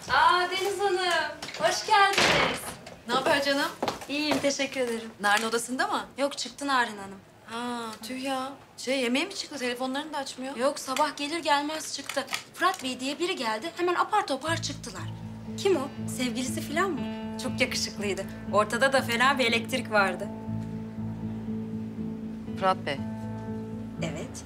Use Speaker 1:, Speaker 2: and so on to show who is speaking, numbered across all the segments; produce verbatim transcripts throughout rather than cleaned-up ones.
Speaker 1: Aa Deniz Hanım, hoş geldiniz.
Speaker 2: Ne haber canım?
Speaker 1: İyiyim, teşekkür ederim.
Speaker 2: Narin odasında mı?
Speaker 1: Yok, çıktı Narin Hanım.
Speaker 2: Ha tüh ya. Şey yemeğe mi çıktı? Telefonlarını da açmıyor.
Speaker 1: Yok, sabah gelir gelmez çıktı. Fırat Bey diye biri geldi, hemen apar topar çıktılar. Kim o? Sevgilisi falan mı? Çok yakışıklıydı. Ortada da fena bir elektrik vardı.
Speaker 2: Fırat Bey.
Speaker 1: Evet.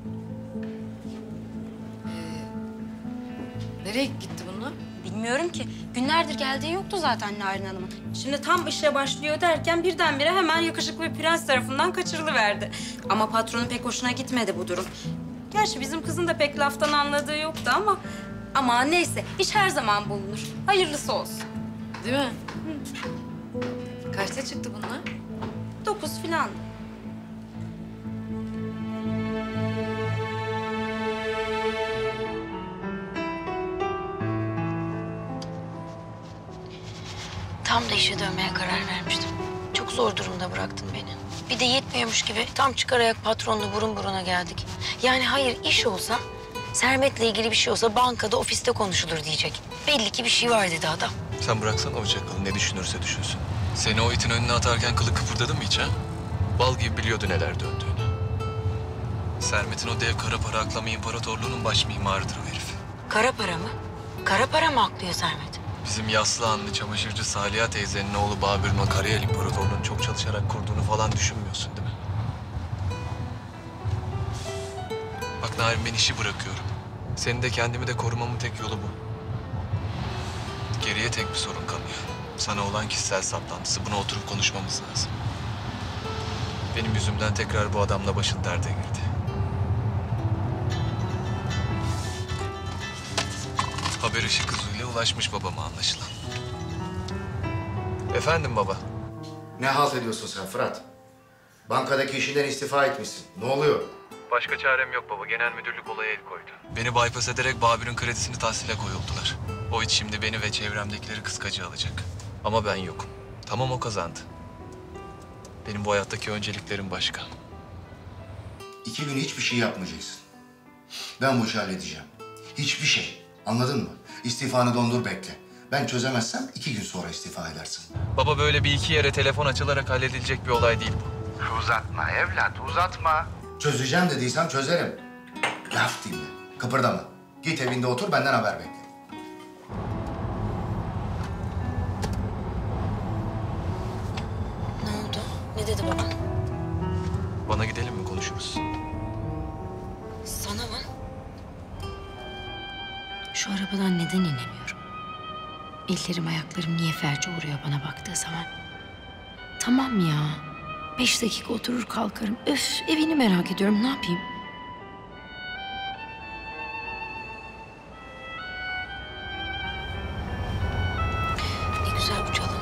Speaker 2: Nereye gitti bunlar?
Speaker 1: Bilmiyorum ki. Günlerdir geldiği yoktu zaten Narin Hanım'ın. Şimdi tam işe başlıyor derken birdenbire hemen yakışıklı bir prens tarafından kaçırılıverdi. Ama patronun pek hoşuna gitmedi bu durum. Gerçi bizim kızın da pek laftan anladığı yoktu ama... Ama neyse, iş her zaman bulunur. Hayırlısı olsun.
Speaker 2: Değil mi? Hı. Kaçta çıktı bunlar?
Speaker 1: Dokuz filan.
Speaker 3: Tam da işe dönmeye karar vermiştim. Çok zor durumda bıraktın beni. Bir de yetmiyormuş gibi tam çıkar ayak patronla burun buruna geldik. Yani hayır iş olsa, Sermet'le ilgili bir şey olsa bankada, ofiste konuşulur diyecek. Belli ki bir şey var dedi adam.
Speaker 4: Sen bıraksana o çakalı, ne düşünürse düşünsün. Seni o itin önüne atarken kılı kıpırdadı mı hiç ha? Bal gibi biliyordu neler döndüğünü. Sermet'in o dev kara para aklama imparatorluğunun baş mimarıdır o herif.
Speaker 3: Kara para mı? Kara para mı aklıyor Sermet?
Speaker 4: Bizim yaslı anlı çamaşırcı Saliha teyzenin oğlu Babür'ün o Karayel İmparatorluğu'nu çok çalışarak kurduğunu falan düşünmüyorsun değil mi? Bak Narin, ben işi bırakıyorum. Seni de kendimi de korumamın tek yolu bu. Geriye tek bir sorun kalıyor. Sana olan kişisel saplantısı. Buna oturup konuşmamız lazım. Benim yüzümden tekrar bu adamla başın derde girdi. Haber ışık hızıyla ulaşmış babama anlaşılan. Efendim baba?
Speaker 5: Ne halt ediyorsun sen Fırat? Bankadaki işinden istifa etmişsin. Ne oluyor?
Speaker 4: Başka çarem yok baba. Genel müdürlük olaya el koydu. Beni bypass ederek Babür'ün kredisini tahsile koyuldular. O it şimdi beni ve çevremdekileri kıskacı alacak. Ama ben yokum. Tamam, o kazandı. Benim bu hayattaki önceliklerim başka.
Speaker 5: İki gün hiçbir şey yapmayacaksın. Ben bu işi halledeceğim. Hiçbir şey. Anladın mı? İstifanı dondur, bekle. Ben çözemezsem iki gün sonra istifa edersin.
Speaker 4: Baba, böyle bir iki yere telefon açılarak halledilecek bir olay değil bu.
Speaker 5: Uzatma evlat, uzatma. Çözeceğim dediysem çözerim. Laf dinle, kıpırdama. Git evinde otur, benden haber bekle.
Speaker 3: Ne oldu? Ne dedi baban?
Speaker 4: Bana gidelim mi, konuşuruz?
Speaker 3: Sana mı? Şu arabadan neden inemiyorum? Ellerim ayaklarım niye felce uğruyor bana baktığı zaman? Tamam ya. Beş dakika oturur kalkarım. Öf, evini merak ediyorum. Ne yapayım? Ne güzel bu çalı.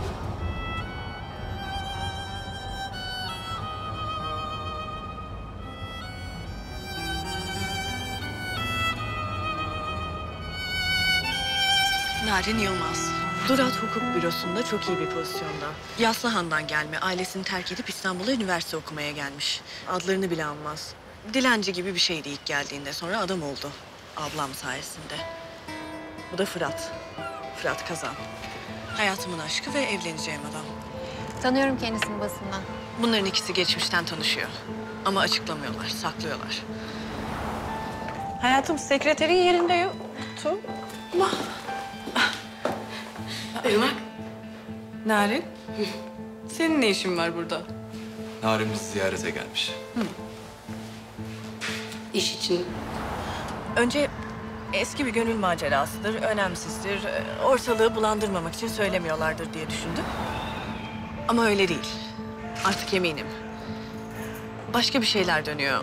Speaker 6: Narin Yılmaz. Durat Hukuk Bürosu'nda çok iyi bir pozisyonda. Yaslıhan'dan gelme, ailesini terk edip İstanbul'a üniversite okumaya gelmiş. Adlarını bile anmaz. Dilenci gibi bir şeydi ilk geldiğinde, sonra adam oldu. Ablam sayesinde. Bu da Fırat. Fırat Kazan. Hayatımın aşkı ve evleneceğim adam.
Speaker 7: Tanıyorum kendisini basından.
Speaker 6: Bunların ikisi geçmişten tanışıyor. Ama açıklamıyorlar, saklıyorlar. Hayatım, sekreterin yerinde yoktu. Ama... Irmak. Narin. Senin ne işin var burada?
Speaker 4: Narin bizi ziyarete gelmiş.
Speaker 3: İş için.
Speaker 6: Önce eski bir gönül macerasıdır, önemsizdir. Ortalığı bulandırmamak için söylemiyorlardır diye düşündüm. Ama öyle değil. Artık eminim. Başka bir şeyler dönüyor.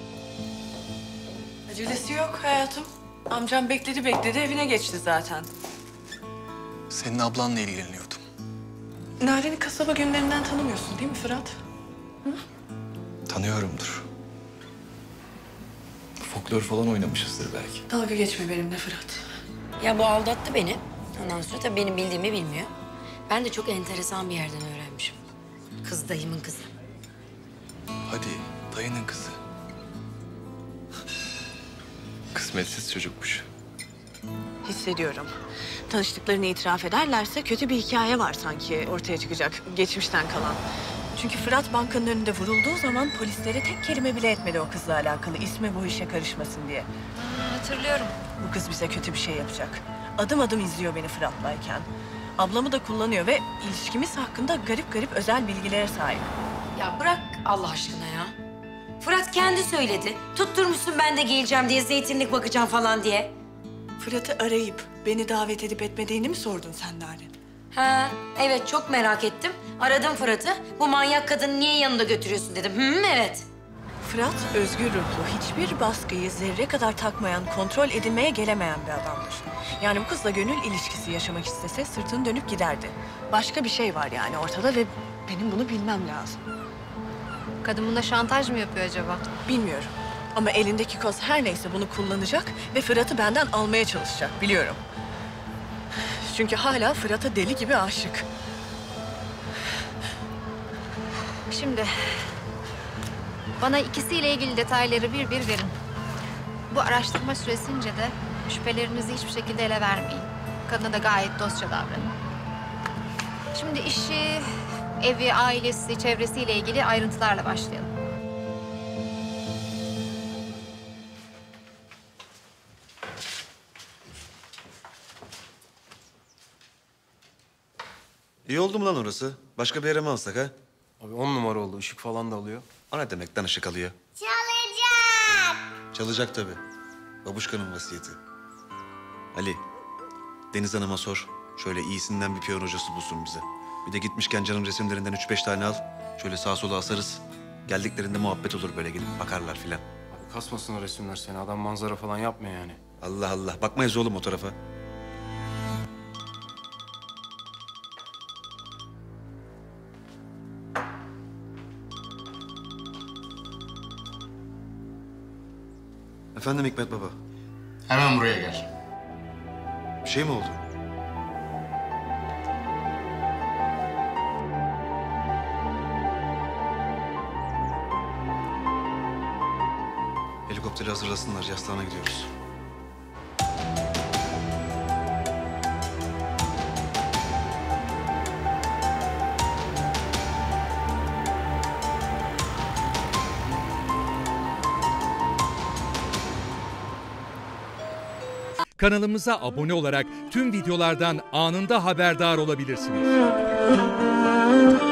Speaker 6: Acelesi yok hayatım. Amcam bekledi bekledi, evine geçti zaten.
Speaker 4: Senin ablanla ilgileniyordum.
Speaker 6: Narin'i kasaba günlerinden tanımıyorsun değil mi Fırat? Hı?
Speaker 4: Tanıyorumdur. Folklor falan oynamışızdır belki.
Speaker 6: Dalga geçme benimle Fırat.
Speaker 3: Ya bu aldattı beni. Ondan sonra tabii benim bildiğimi bilmiyor. Ben de çok enteresan bir yerden öğrenmişim. Kız dayımın kızı.
Speaker 4: Hadi, dayının kızı. Kısmetsiz çocukmuş.
Speaker 6: Hissediyorum. Tanıştıklarını itiraf ederlerse kötü bir hikaye var sanki ortaya çıkacak. Geçmişten kalan. Çünkü Fırat bankanın önünde vurulduğu zaman polislere tek kelime bile etmedi o kızla alakalı. İsmi bu işe karışmasın diye.
Speaker 7: Hatırlıyorum.
Speaker 6: Bu kız bize kötü bir şey yapacak. Adım adım izliyor beni Fırat'layken. Ablamı da kullanıyor ve ilişkimiz hakkında garip garip özel bilgilere sahip.
Speaker 3: Ya bırak Allah aşkına ya. Fırat kendi söyledi. Tutturmuşsun ben de geleceğim diye, zeytinlik bakacağım falan diye.
Speaker 6: Fırat'ı arayıp beni davet edip etmediğini mi sordun sen Narin?
Speaker 3: Ha, evet çok merak ettim. Aradım Fırat'ı. Bu manyak kadını niye yanında götürüyorsun dedim. Hı, evet.
Speaker 6: Fırat özgür ruhlu, hiçbir baskıyı zerre kadar takmayan, kontrol edilmeye gelemeyen bir adamdır. Yani bu kızla gönül ilişkisi yaşamak istese sırtını dönüp giderdi. Başka bir şey var yani ortada ve benim bunu bilmem lazım.
Speaker 7: Kadın buna şantaj mı yapıyor acaba?
Speaker 6: Bilmiyorum ama elindeki koz her neyse bunu kullanacak ve Fırat'ı benden almaya çalışacak biliyorum. Çünkü hala Fırat'a deli gibi aşık.
Speaker 7: Şimdi bana ikisiyle ilgili detayları bir bir verin. Bu araştırma süresince de şüphelerinizi hiçbir şekilde ele vermeyin. Kadına da gayet dostça davranın. Şimdi işi, evi, ailesi, çevresiyle ilgili ayrıntılarla başlayalım.
Speaker 8: İyi oldu mu lan orası? Başka bir yere mi alsak ha?
Speaker 9: Abi on numara oldu. Işık falan da alıyor.
Speaker 8: O ne demek lan ışık alıyor?
Speaker 10: Çalacak.
Speaker 8: Çalacak tabii. Babuşkanın vasiyeti. Ali, Deniz Hanım'a sor. Şöyle iyisinden bir piyon hocası bulsun bize. Bir de gitmişken canım resimlerinden üç beş tane al. Şöyle sağa sola asarız. Geldiklerinde muhabbet olur böyle gidip bakarlar filan.
Speaker 9: Abi kasmasın o resimler seni. Adam manzara falan yapmıyor yani.
Speaker 8: Allah Allah. Bakmayız oğlum o tarafa. Efendim Hikmet Baba.
Speaker 5: Hemen buraya gel.
Speaker 8: Bir şey mi oldu? Helikopteri hazırlasınlar. Yastığına gidiyoruz.
Speaker 11: Kanalımıza abone olarak tüm videolardan anında haberdar olabilirsiniz.